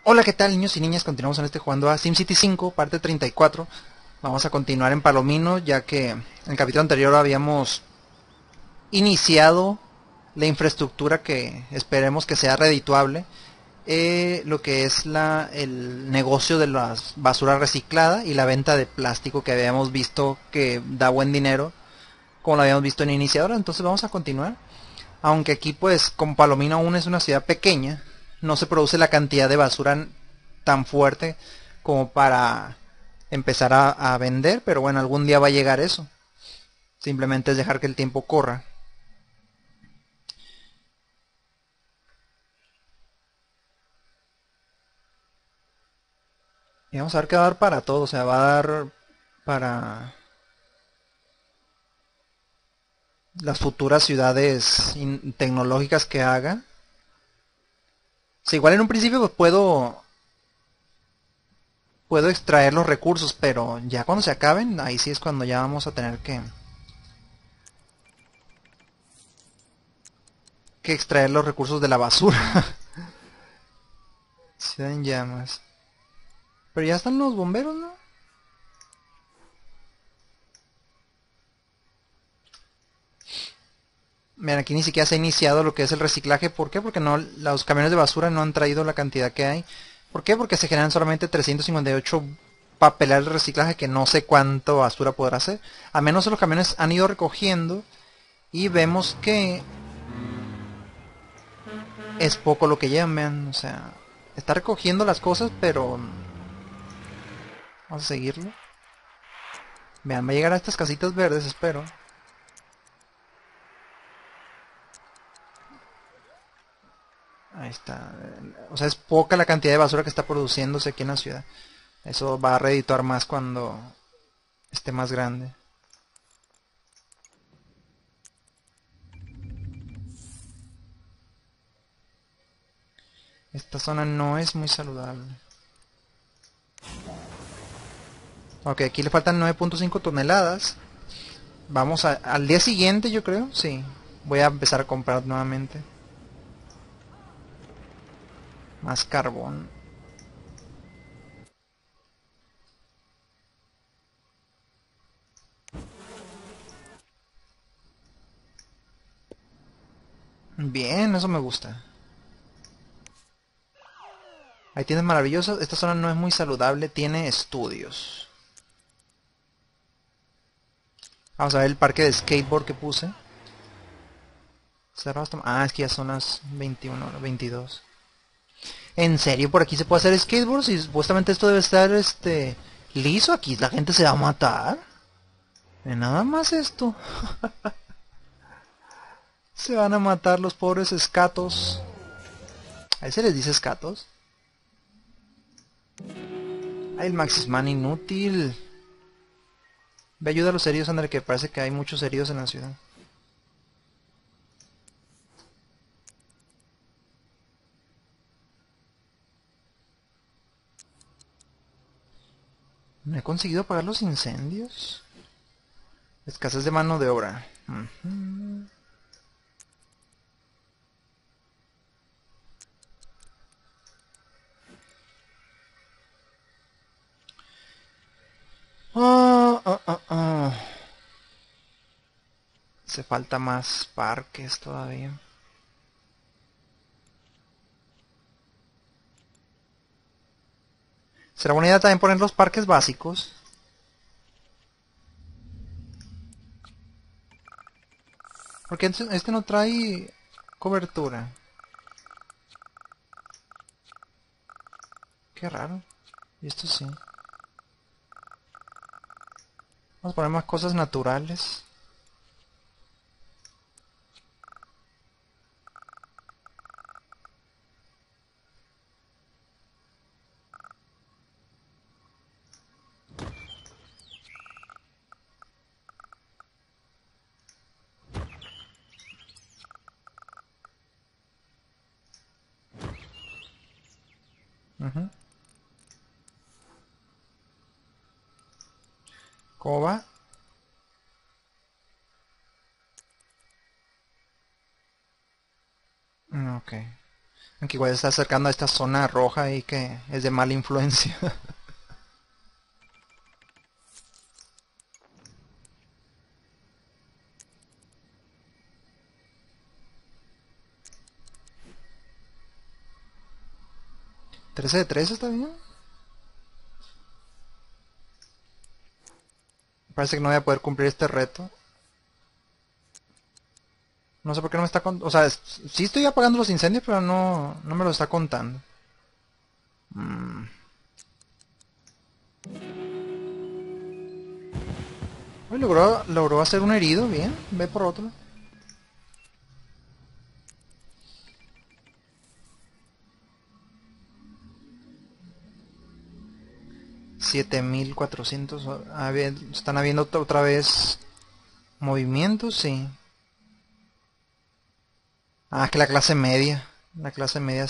Hola, ¿qué tal, niños y niñas? Continuamos en jugando a SimCity 5, parte 34. Vamos a continuar en Palomino, ya que en el capítulo anterior habíamos iniciado la infraestructura que esperemos que sea redituable. Lo que es el negocio de la basura reciclada y la venta de plástico que habíamos visto que da buen dinero, como lo habíamos visto en Iniciadora. Entonces vamos a continuar. Aunque aquí pues como Palomino aún es una ciudad pequeña, no se produce la cantidad de basura tan fuerte como para empezar a vender, pero bueno, algún día va a llegar eso. Simplemente es dejar que el tiempo corra. Y vamos a ver qué va a dar para todo, o sea, va a dar para las futuras ciudades tecnológicas que haga. O sea, igual en un principio pues puedo extraer los recursos, pero ya cuando se acaben, ahí sí es cuando ya vamos a tener que extraer los recursos de la basura. Ciudad en llamas. Pero ya están los bomberos, ¿no? Mira, aquí ni siquiera se ha iniciado lo que es el reciclaje. ¿Por qué? Porque no, los camiones de basura no han traído la cantidad que hay. ¿Por qué? Porque se generan solamente 358 papelales de reciclaje, que no sé cuánto basura podrá hacer. A menos los camiones han ido recogiendo y vemos que es poco lo que llevan, vean. O sea, está recogiendo las cosas, pero vamos a seguirlo. Vean, va a llegar a estas casitas verdes, espero. Ahí está. O sea, es poca la cantidad de basura que está produciéndose aquí en la ciudad. Eso va a reeditar más cuando esté más grande. Esta zona no es muy saludable. Ok, aquí le faltan 9.5 toneladas. Vamos al día siguiente, yo creo. Sí. Voy a empezar a comprar nuevamente. Más carbón. Bien, eso me gusta. Hay tiendas maravillosas. Esta zona no es muy saludable. Tiene estudios. Vamos a ver el parque de skateboard que puse. Cerrado hasta... Ah, es que ya son las 21, 22. ¿En serio por aquí se puede hacer skateboard? Si supuestamente esto debe estar liso, aquí la gente se va a matar. Nada más esto. Se van a matar los pobres escatos. ¿A ese les dice escatos? Ay, el Maxisman inútil. Ve, ayuda a los heridos, André, que parece que hay muchos heridos en la ciudad. ¿Me he conseguido apagar los incendios? Escasez de mano de obra. Ah, ah, ah, ah. Hace falta más parques todavía. ¿Será buena idea también poner los parques básicos? Porque este no trae cobertura. Qué raro. Y esto sí. Vamos a poner más cosas naturales. Ujú. ¿Cómo va? Ok. Aunque igual se está acercando a esta zona roja ahí que es de mala influencia. 13 de 13 está bien. Parece que no voy a poder cumplir este reto. No sé por qué no me está contando. O sea, sí estoy apagando los incendios, pero no me lo está contando. Uy, logró hacer un herido, bien. Ve por otro. $7,400. Están habiendo otra vez movimientos, sí. Ah, es que la clase media. La clase media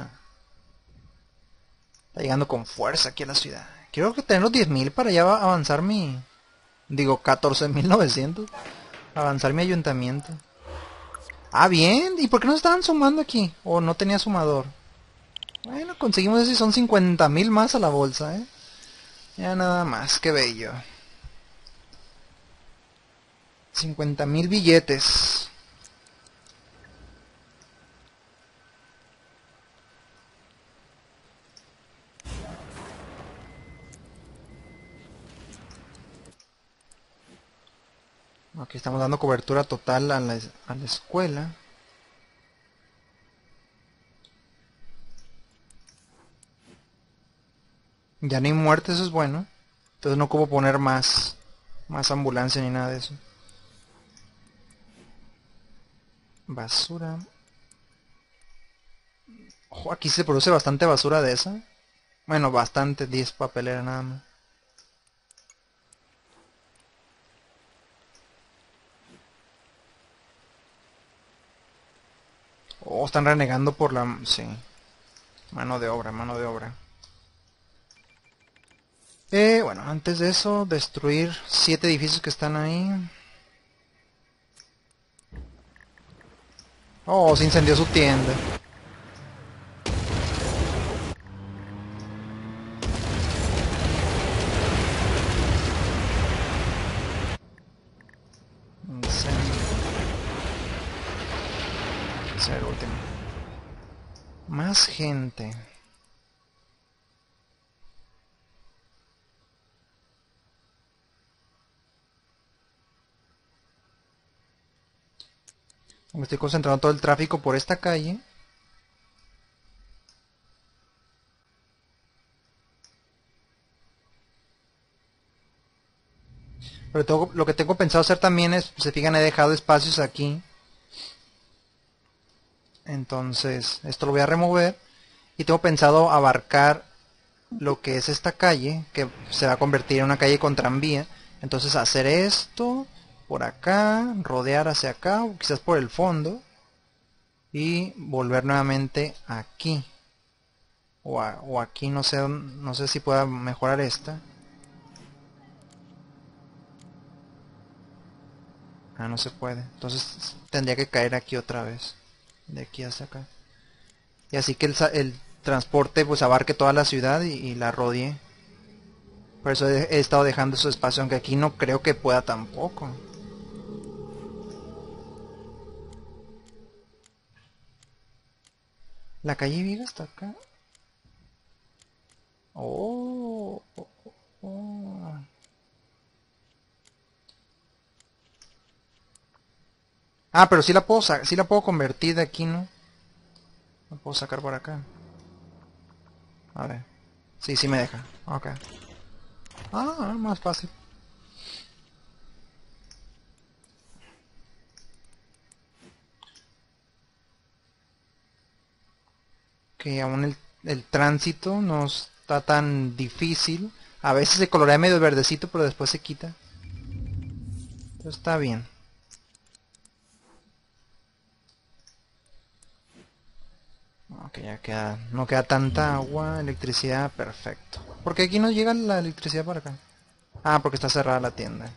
está llegando con fuerza aquí a la ciudad. Quiero que tener los 10,000 para ya avanzar mi... Digo, 14,900. Avanzar mi ayuntamiento. Ah, bien. ¿Y por qué no estaban sumando aquí? ¿O no tenía sumador? Bueno, conseguimos eso y son 50,000 más a la bolsa, ¿eh? Ya nada más, qué bello. 50,000 billetes. Aquí estamos dando cobertura total a la escuela. Ya no hay muerte, eso es bueno. Entonces no ocupo poner más ambulancia ni nada de eso. Basura. Ojo, aquí se produce bastante basura de esa. Bueno, bastante, 10 papeleras nada más. Oh, están renegando por la... Sí. Mano de obra, mano de obra. Bueno, antes de eso, destruir 7 edificios que están ahí. Oh, se incendió su tienda. Incendio. Ese era el último. Más gente. Me estoy concentrando todo el tráfico por esta calle. Pero lo que tengo pensado hacer también es, se fijan, he dejado espacios aquí. Entonces, esto lo voy a remover. Y tengo pensado abarcar lo que es esta calle, que se va a convertir en una calle con tranvía. Entonces hacer esto por acá, rodear hacia acá, o quizás por el fondo. Y volver nuevamente aquí. O aquí, no sé si pueda mejorar esta. Ah, no se puede. Entonces tendría que caer aquí otra vez. De aquí hasta acá. Y así que el transporte pues abarque toda la ciudad y la rodee. Por eso he estado dejando su espacio, aunque aquí no creo que pueda tampoco. La calle Viga está acá. Oh, oh, oh. Ah, pero sí la puedo convertir de aquí, ¿no? La puedo sacar por acá. A ver. Sí, sí me deja. Ok. Ah, más fácil. Que aún el tránsito no está tan difícil. A veces se colorea medio verdecito, pero después se quita. Entonces está bien. Ok, ya no queda tanta agua, electricidad, perfecto. ¿Por qué aquí no llega la electricidad para acá? Ah, porque está cerrada la tienda.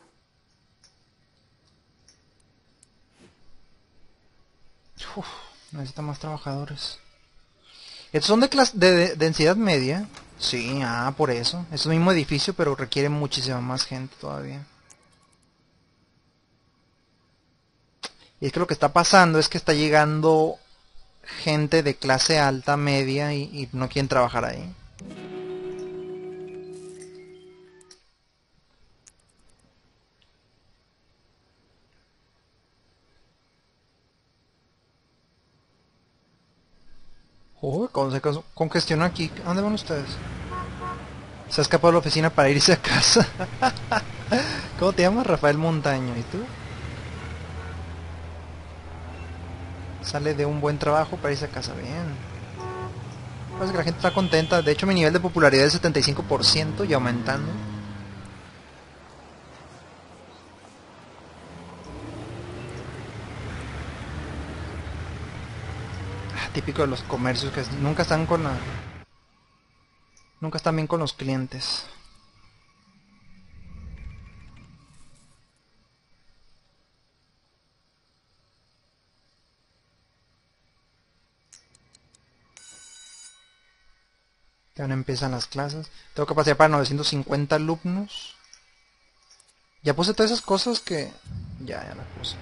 Uf. Necesita más trabajadores. ¿Estos son de clase de densidad media? Sí, por eso. Es el mismo edificio, pero requiere muchísima más gente todavía. Y es que lo que está pasando es que está llegando gente de clase alta, media, y no quieren trabajar ahí. Uy, ¿cómo se congestiona aquí? ¿A dónde van ustedes? Se ha escapado de la oficina para irse a casa. ¿Cómo te llamas? Rafael Montaño. ¿Y tú? Sale de un buen trabajo para irse a casa. Bien. Parece que la gente está contenta. De hecho, mi nivel de popularidad es 75% y aumentando. Típico de los comercios que nunca están con la... Nunca están bien con los clientes. Ya no empiezan las clases. Tengo capacidad para 950 alumnos. Ya puse todas esas cosas que... Ya las puse.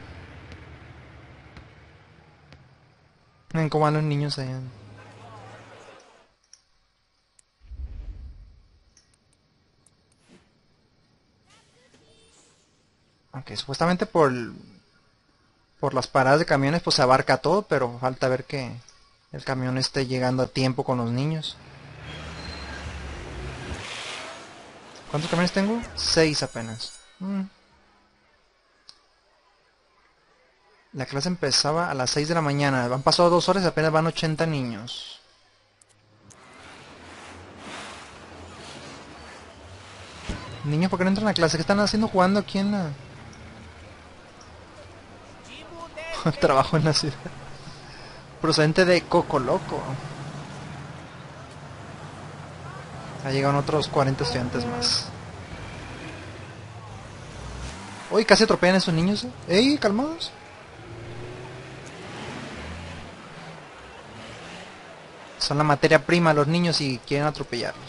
Ven cómo van los niños allá. Aunque supuestamente por las paradas de camiones pues se abarca todo, pero falta ver que el camión esté llegando a tiempo con los niños. ¿Cuántos camiones tengo? 6 apenas. La clase empezaba a las 6 de la mañana. Han pasado 2 horas y apenas van 80 niños. Niños, ¿por qué no entran a clase? ¿Qué están haciendo jugando aquí en la... Trabajo en la ciudad. Procedente de Coco Loco. Ya llegan otros 40 estudiantes más. Uy, casi atropellan a esos niños. ¡Ey, calmados! Son la materia prima los niños y quieren atropellarlos.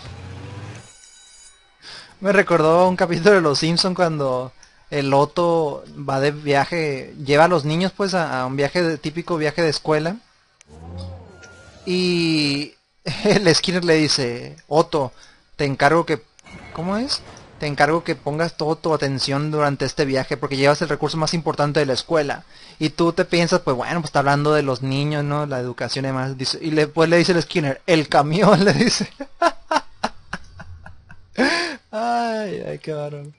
Me recordó un capítulo de Los Simpson cuando el Otto va de viaje, lleva a los niños pues a un viaje típico viaje de escuela. Y el Skinner le dice, Otto, te encargo que... ¿Cómo es? Te encargo que pongas toda tu atención durante este viaje porque llevas el recurso más importante de la escuela. Y tú te piensas, pues bueno, pues está hablando de los niños, ¿no? La educación y demás. Y después le dice el Skinner, el camión, le dice. Ay, qué bárbaro.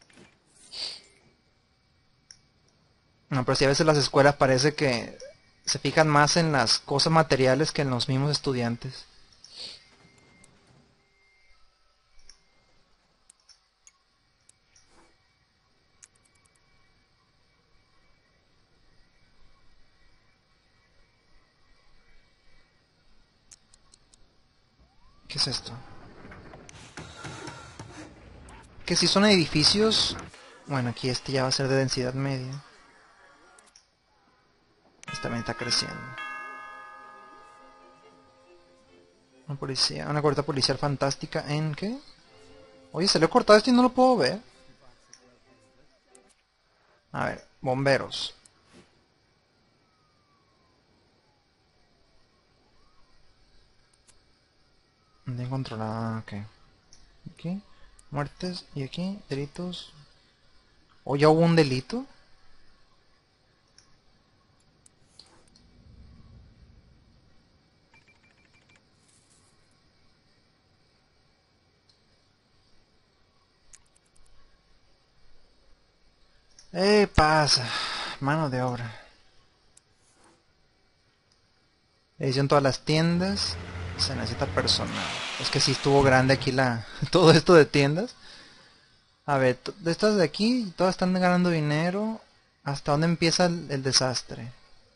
No, pero sí a veces las escuelas parece que se fijan más en las cosas materiales que en los mismos estudiantes. ¿Qué es esto? Que si son edificios... Bueno, aquí este ya va a ser de densidad media. Este también está creciendo. Una policía, una cobertura policial fantástica en... ¿qué? Oye, se le he cortado esto y no lo puedo ver. A ver, bomberos. Bien controlada, ok. Aquí, muertes, y aquí, delitos. ¿O ya hubo un delito? Pasa! Mano de obra. Edición todas las tiendas. Se necesita personal. Es que sí estuvo grande aquí la... todo esto de tiendas. A ver, de estas de aquí, todas están ganando dinero. ¿Hasta dónde empieza el desastre?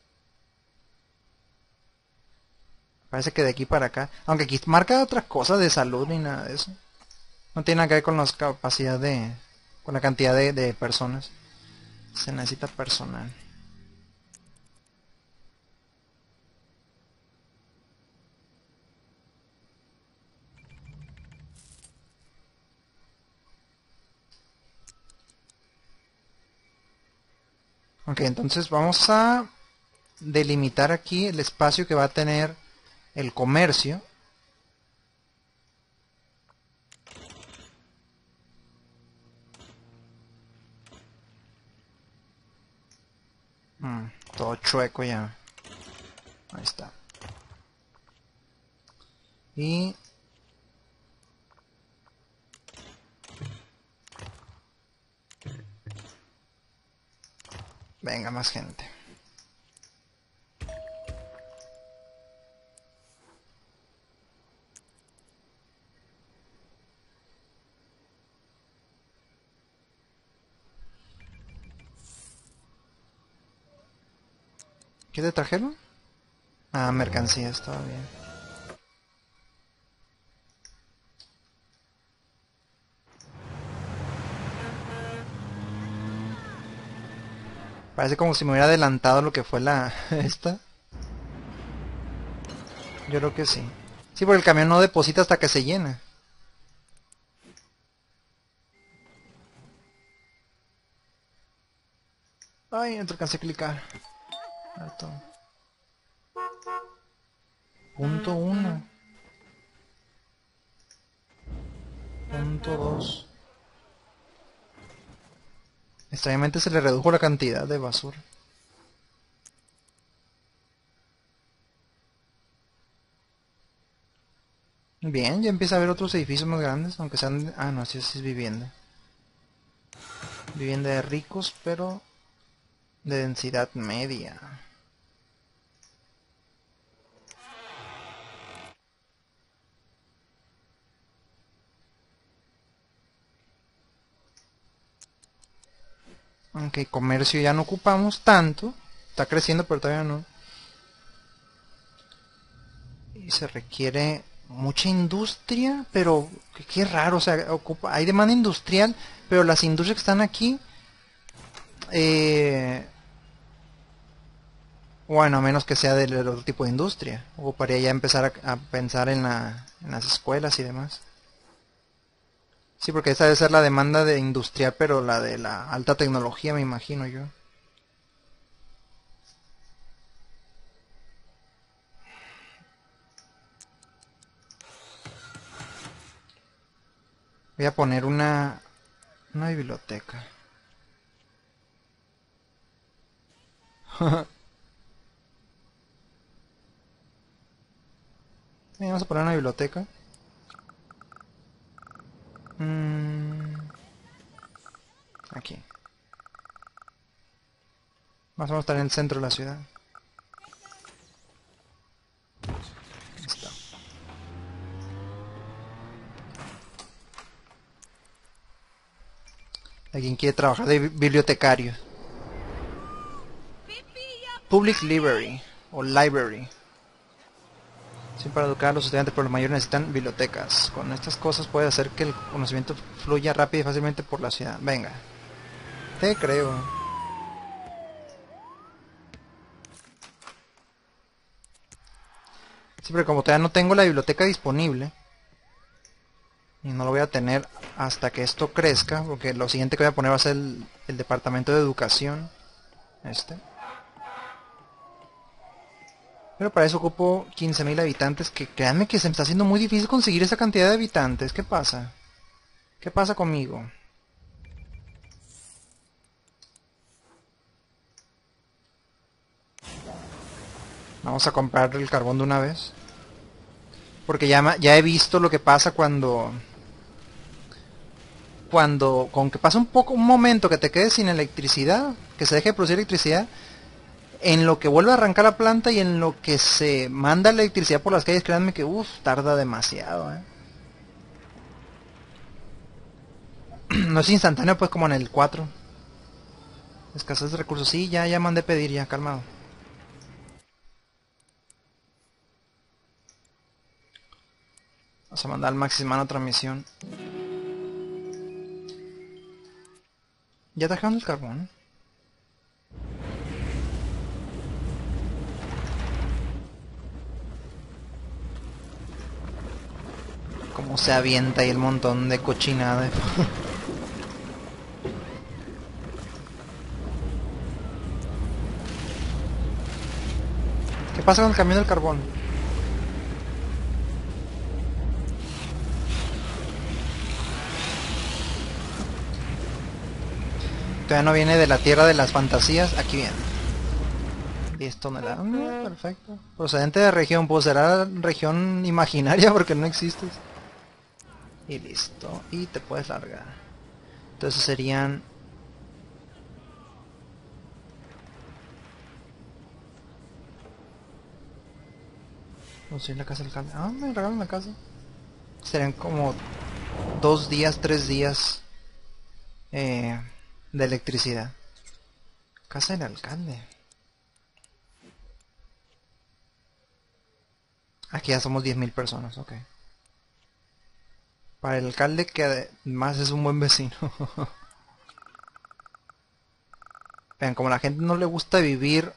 Parece que de aquí para acá. Aunque aquí marca otras cosas de salud ni nada de eso. No tiene nada que ver con la capacidad de... con la cantidad de personas. Se necesita personal. Ok, entonces vamos a delimitar aquí el espacio que va a tener el comercio. Todo chueco ya. Ahí está. Y venga, más gente. ¿Qué te trajeron? Ah, mercancías, todo bien. Parece como si me hubiera adelantado lo que fue la esta. Yo creo que sí. Sí, porque el camión no deposita hasta que se llena. Ay, no te alcancé a clicar. Alto. Punto 1. Punto 2. Extrañamente se le redujo la cantidad de basura. Bien, ya empieza a haber otros edificios más grandes, aunque sean... Ah, no, sí, sí es vivienda. Vivienda de ricos, pero de densidad media. Aunque comercio ya no ocupamos tanto. Está creciendo, pero todavía no. Y se requiere mucha industria, pero qué raro, o sea, hay demanda industrial, pero las industrias que están aquí, eh, bueno, a menos que sea del otro tipo de industria, ocuparía ya empezar a pensar en las escuelas y demás. Sí, porque esa debe ser la demanda de industrial, pero la de la alta tecnología, me imagino yo. Voy a poner una biblioteca. Vamos a poner una biblioteca. Aquí. Más o menos estar en el centro de la ciudad. Ahí está. Alguien quiere trabajar de bibliotecario. Public Library o Library. Sí, para educar a los estudiantes, pero los mayores necesitan bibliotecas. Con estas cosas puede hacer que el conocimiento fluya rápido y fácilmente por la ciudad. Venga. Te creo. Sí, pero como todavía no tengo la biblioteca disponible, y no lo voy a tener hasta que esto crezca, porque lo siguiente que voy a poner va a ser el departamento de educación. Pero para eso ocupo 15.000 habitantes, que créanme que se me está haciendo muy difícil conseguir esa cantidad de habitantes. ¿Qué pasa? ¿Qué pasa conmigo? Vamos a comprar el carbón de una vez. Porque ya he visto lo que pasa con que pasa un momento que te quedes sin electricidad, que se deje de producir electricidad, en lo que vuelve a arrancar la planta y en lo que se manda la electricidad por las calles, créanme que tarda demasiado, No es instantáneo pues como en el 4. Escasez de recursos, sí, ya mandé pedir, ya, calmado. Vamos a mandar al Maximano otra misión. ¿Ya trajeron el carbón? Como se avienta ahí el montón de cochinada. pasa con el camión del carbón? Todavía no viene de la tierra de las fantasías. Aquí viene. 10 toneladas. Perfecto. Procedente de región. Pues será región imaginaria porque no existes. Y listo. Y te puedes largar. Entonces serían... Construir la casa del alcalde. Ah, me regalan la casa. Serían como 2 días, 3 días de electricidad. Casa del alcalde. Aquí ya somos 10.000 personas, ok. Para el alcalde que además es un buen vecino. Vean, como a la gente no le gusta vivir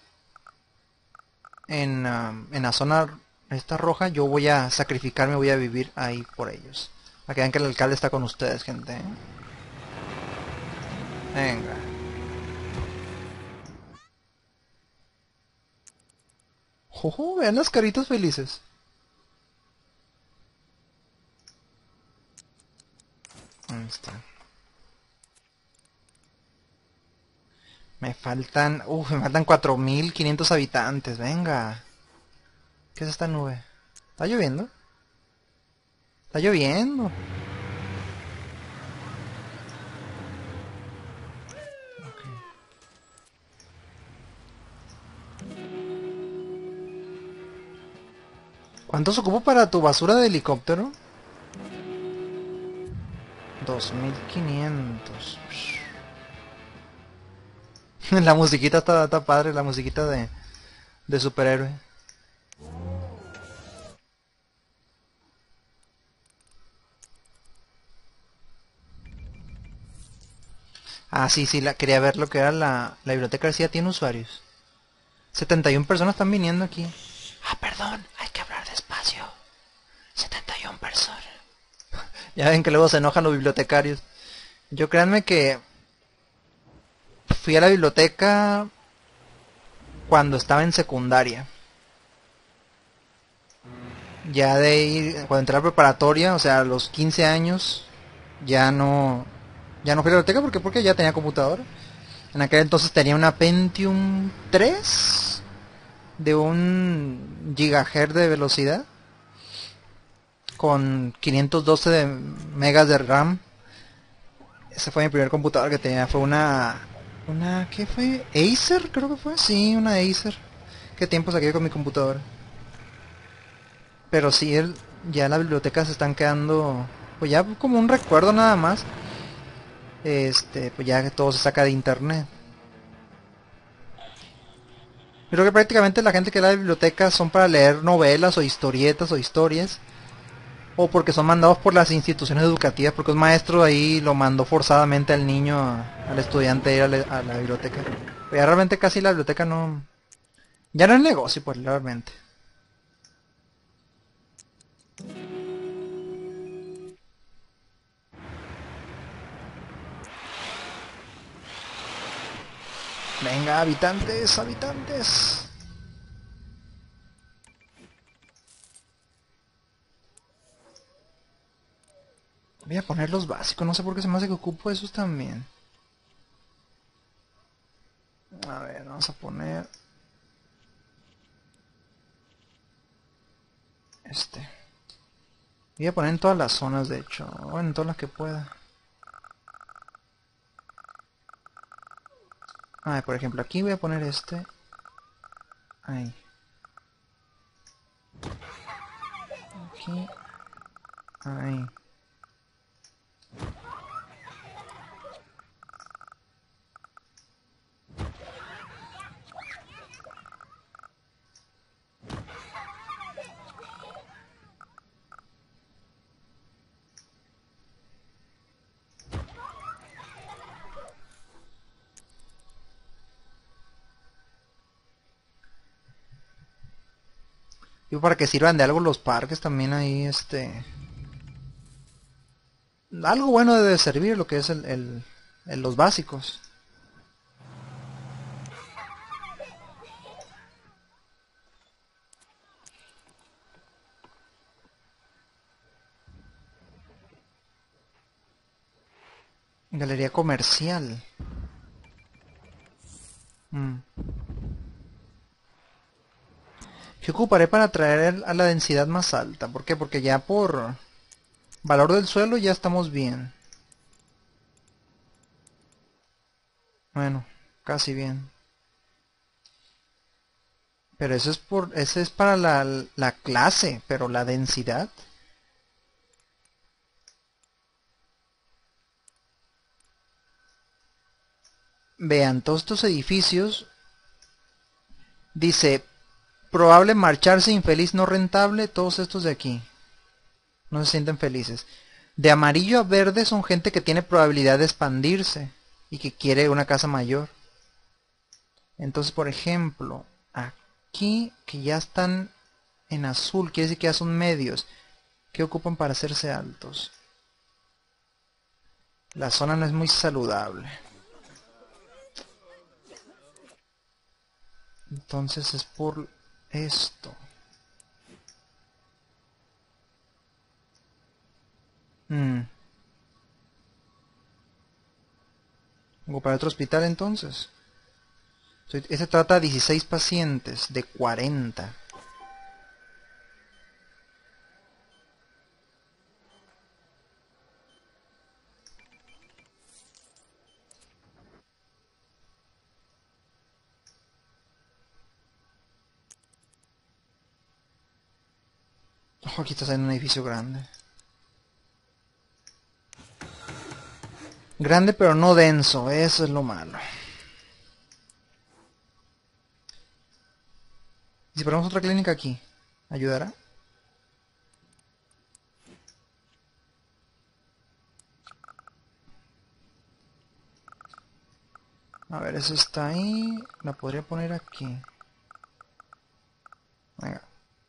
en la zona esta roja, yo voy a sacrificarme, voy a vivir ahí por ellos. Para que vean que el alcalde está con ustedes, gente. Venga. Jojo, vean las caritas felices. Ahí está. Me faltan 4.500 habitantes, venga. ¿Qué es esta nube? ¿Está lloviendo? Está lloviendo. ¿Cuántos ocupo para tu basura de helicóptero? 2.500. La musiquita está padre, la musiquita de superhéroe. Ah, sí, quería ver lo que era la biblioteca. Sí, ya tiene usuarios. 71 personas están viniendo aquí. Ah, perdón, hay que hablar despacio. 71 personas. Ya ven que luego se enojan los bibliotecarios. Yo créanme que fui a la biblioteca cuando estaba en secundaria. Ya de ir, cuando entré a la preparatoria, o sea, a los 15 años, ya no fui a la biblioteca porque ya tenía computadora. En aquel entonces tenía una Pentium 3 de 1 GHz de velocidad con 512 megas de RAM. Ese fue mi primer computador que tenía. Fue ¿qué fue? Acer, creo que fue. Sí, una Acer. ¿Qué tiempo saqué con mi computadora? Pero sí, ya las bibliotecas se están quedando, pues ya como un recuerdo nada más. Pues ya que todo se saca de internet. Creo que prácticamente la gente que va a la biblioteca son para leer novelas o historietas o historias. O porque son mandados por las instituciones educativas, porque un maestro ahí lo mandó forzadamente al niño, al estudiante a ir a la biblioteca. Pero ya realmente casi la biblioteca no... Ya no es negocio, pues realmente. Venga, habitantes, habitantes. Voy a poner los básicos, no sé por qué se me hace que ocupo esos también. A ver, vamos a poner... Voy a poner en todas las zonas, de hecho. Bueno, en todas las que pueda. Por ejemplo, aquí voy a poner Ahí. Aquí. Ahí. Y para que sirvan de algo los parques también ahí, algo bueno debe servir lo que es los básicos. Galería comercial. ¿Qué ocuparé para traer a la densidad más alta? ¿Por qué? Porque ya por valor del suelo ya estamos bien. Bueno, casi bien. Pero eso es para la clase, pero la densidad. Vean, todos estos edificios, dice, probable marcharse, infeliz, no rentable, todos estos de aquí. No se sienten felices. De amarillo a verde son gente que tiene probabilidad de expandirse y que quiere una casa mayor. Entonces, por ejemplo, aquí que ya están en azul, quiere decir que ya son medios. ¿Qué ocupan para hacerse altos? La zona no es muy saludable. Entonces es por esto. Ocupar otro hospital entonces. Este trata a 16 pacientes de 40. Oh, aquí estás en un edificio grande. Grande pero no denso, eso es lo malo. Si ponemos otra clínica aquí, ¿ayudará? A ver, eso está ahí. La podría poner aquí. Venga.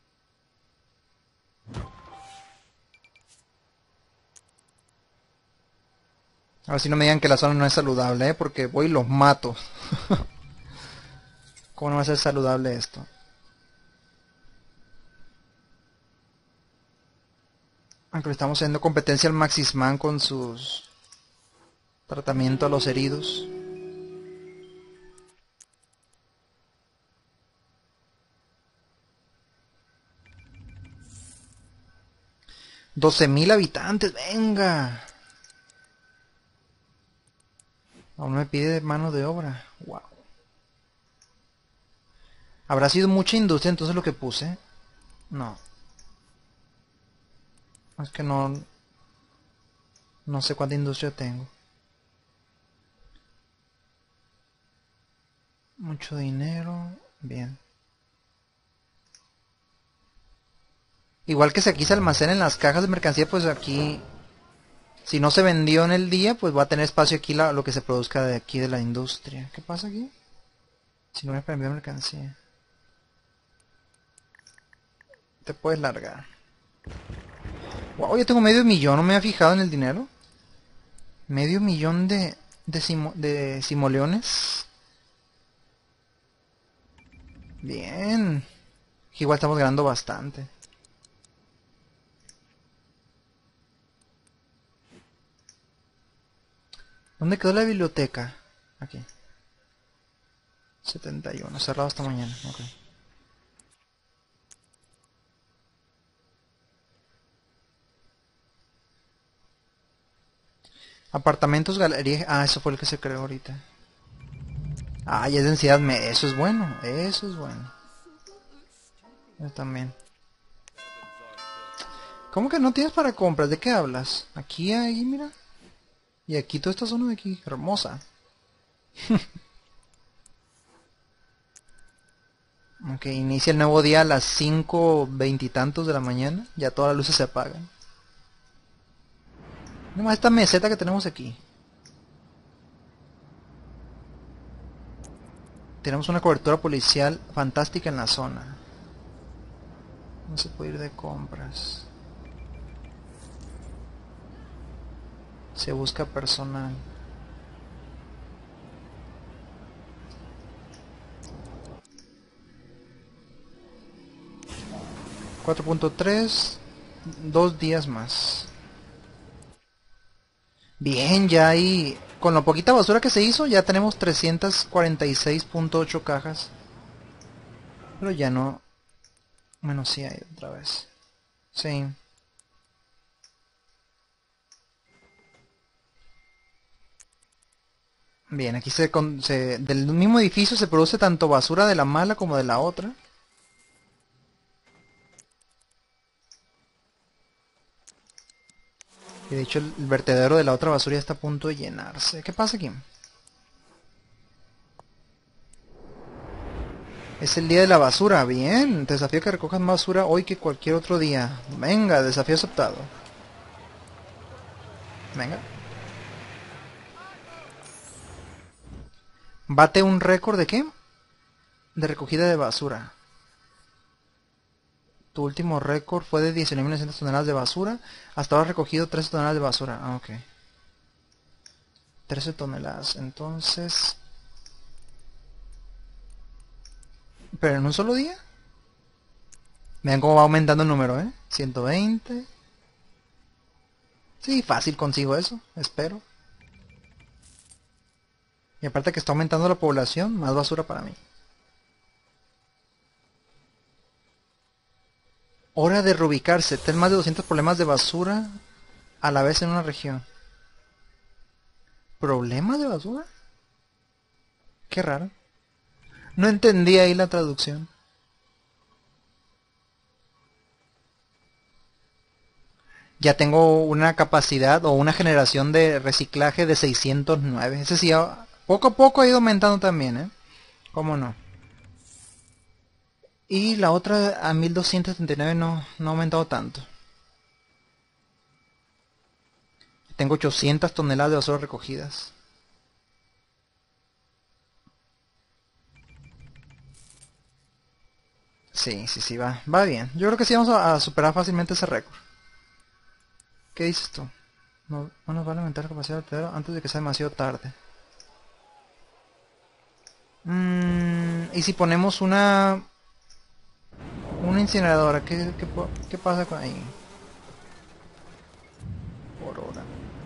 A ver si no me digan que la zona no es saludable, porque voy y los mato. ¿Cómo no va a ser saludable esto? Aunque le estamos haciendo competencia al Maxisman con sus tratamiento a los heridos. 12.000 habitantes, venga. Aún me pide mano de obra. Wow. ¿Habrá sido mucha industria entonces lo que puse? No. Es que no sé cuánta industria tengo. Mucho dinero. Bien. Igual que si aquí se almacenan las cajas de mercancía, pues aquí, si no se vendió en el día, pues va a tener espacio aquí lo que se produzca de aquí de la industria. ¿Qué pasa aquí? Si no me envió mercancía. Te puedes largar. Wow, ya tengo medio millón, ¿no me había fijado en el dinero? Medio millón de simoleones. Bien. Igual estamos ganando bastante. ¿Dónde quedó la biblioteca? Aquí. 71, cerrado hasta mañana. Ok. Apartamentos, galería. Ah, eso fue el que se creó ahorita. Ah, ya es densidad. Eso es bueno. Eso es bueno. Yo también. ¿Cómo que no tienes para compras? ¿De qué hablas? Aquí, ahí, mira. Y aquí toda esta zona de aquí. Hermosa. Ok, inicia el nuevo día a las 5:20 y tantos de la mañana. Ya todas las luces se apagan. Nomás esta meseta que tenemos aquí. Tenemos una cobertura policial fantástica en la zona. No se puede ir de compras. Se busca personal. .3, 2 días más. Bien, ya ahí, con la poquita basura que se hizo, ya tenemos 346.8 cajas. Pero ya no... Bueno, sí hay otra vez. Sí. Bien, aquí del mismo edificio se produce tanto basura de la mala como de la otra. Y de hecho el vertedero de la otra basura ya está a punto de llenarse. ¿Qué pasa aquí? Es el día de la basura. Bien, te desafío que recojas más basura hoy que cualquier otro día. Venga, desafío aceptado. Venga. Bate un récord de qué? De recogida de basura. Tu último récord fue de 19.900 toneladas de basura. Hasta ahora has recogido 13 toneladas de basura. Ah, ok. 13 toneladas. Entonces... ¿Pero en un solo día? Vean cómo va aumentando el número, ¿eh? 120. Sí, fácil consigo eso. Espero. Y aparte que está aumentando la población, más basura para mí. Hora de reubicarse. Ten más de 200 problemas de basura a la vez en una región. ¿Problemas de basura? Qué raro. No entendí ahí la traducción. Ya tengo una capacidad o una generación de reciclaje de 609. Ese sí, poco a poco ha ido aumentando también, ¿eh? ¿Cómo no? Y la otra a 1279 no ha aumentado tanto. Tengo 800 toneladas de basura recogidas. Sí, sí, sí, va bien. Yo creo que sí vamos a superar fácilmente ese récord. ¿Qué dices tú? No nos vale aumentar la capacidad del vertedero antes de que sea demasiado tarde. ¿Y si ponemos una incineradora? ¿Qué pasa con ahí? Por hora.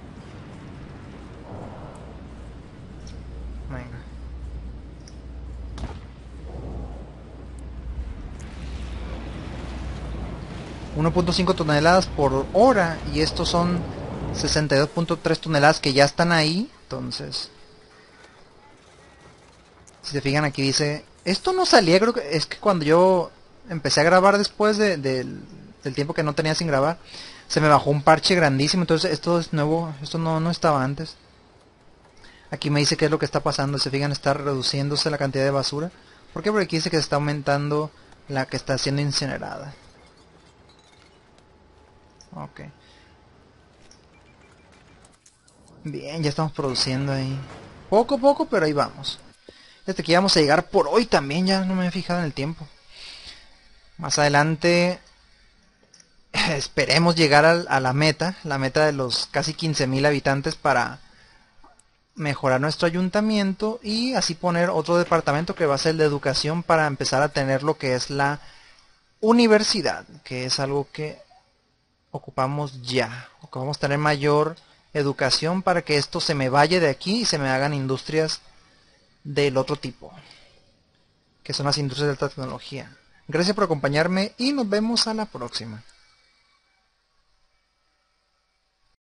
Venga. 1.5 toneladas por hora. Y estos son 62.3 toneladas que ya están ahí. Entonces, si se fijan aquí dice... Esto no salía, creo que es que cuando yo empecé a grabar después del tiempo que no tenía sin grabar, se me bajó un parche grandísimo. Entonces esto es nuevo, esto no estaba antes. Aquí me dice qué es lo que está pasando. Se fijan, está reduciéndose la cantidad de basura. ¿Por qué? Porque aquí dice que se está aumentando la que está siendo incinerada. Ok. Bien, ya estamos produciendo ahí. Poco a poco, pero ahí vamos. Desde que ya vamos a llegar por hoy también, ya no me he fijado en el tiempo. Más adelante esperemos llegar a la meta de los casi 15.000 habitantes para mejorar nuestro ayuntamiento y así poner otro departamento que va a ser el de educación para empezar a tener lo que es la universidad, que es algo que ocupamos ya. Ocupamos tener mayor educación para que esto se me vaya de aquí y se me hagan industrias del otro tipo, que son las industrias de alta tecnología. Gracias por acompañarme y nos vemos a la próxima.